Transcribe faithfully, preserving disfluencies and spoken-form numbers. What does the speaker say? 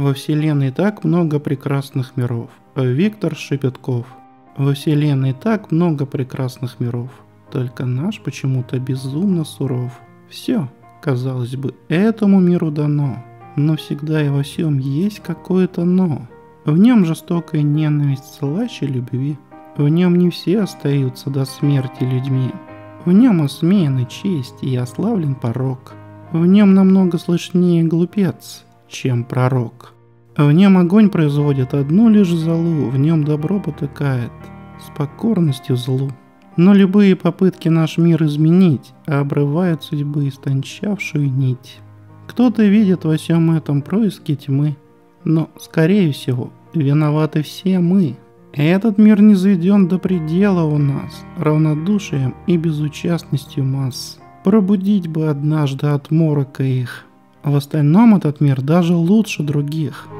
Во вселенной так много прекрасных миров. Виктор Шепетков. Во вселенной так много прекрасных миров. Только наш почему-то безумно суров. Все, казалось бы, этому миру дано. Но всегда и во всем есть какое-то «но». В нем жестокая ненависть слаще любви. В нем не все остаются до смерти людьми. В нем осмеяна честь и ославлен порок. В нем намного слышнее глупец, чем пророк. В нем огонь производит одну лишь золу, в нем добро потыкает с покорностью злу. Но любые попытки наш мир изменить обрывают судьбы истончавшую нить. Кто-то видит во всем этом происки тьмы, но, скорее всего, виноваты все мы. Этот мир не заведен до предела у нас равнодушием и безучастностью масс. Пробудить бы однажды от морока их. В остальном этот мир даже лучше других.